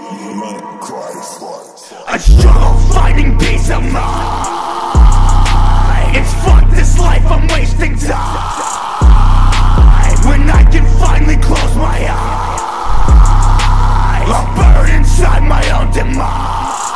I struggle finding peace of mind. It's fuck this life, I'm wasting time. When I can finally close my eyes, I'm buried inside my own demise.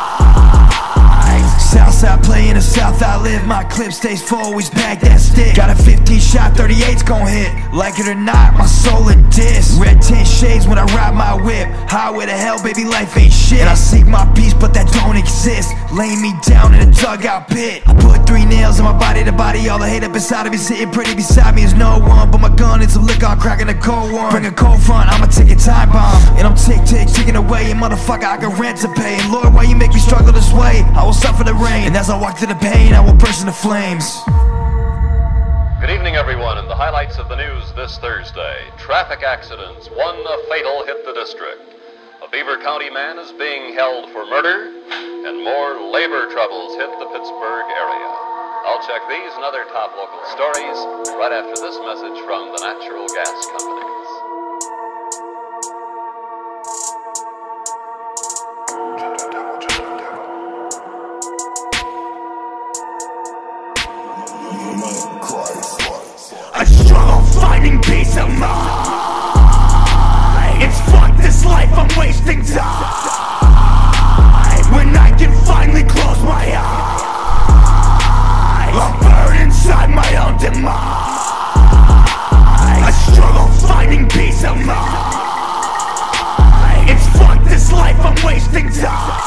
Southside play in the South, I live. My clip stays full, always back that stick. Got a 15 shot, 38's gon' hit. Like it or not, my soul a diss. Red tint shades when I ride my whip. Highway to hell, baby, life ain't shit. And I seek my peace, but that don't exist. Laying me down in a dugout pit. I put 3 nails in my body to body. All the hate up inside of me, sitting pretty beside me is no one. But my gun and some liquor, I'm cracking a cold one. Bring a cold front, I'ma take a time bomb. And I'm ticking away, and motherfucker, I got rent to pay. And Lord, why you make me struggle this way? I will suffer the rain. And as I walk through the pain, I will burst into flames. Good evening, everyone, and the highlights of the news this Thursday. Traffic accidents. One fatal hit the district. A Beaver County man is being held for murder, and more labor troubles hit the Pittsburgh area. I'll check these and other top local stories right after this message from the natural gas companies. I struggle finding peace of mind. It's fuck this life, I'm wasting time. When I can finally close my eyes, I'm buried inside my own demise. I struggle finding peace of mind. It's fuck this life, I'm wasting time.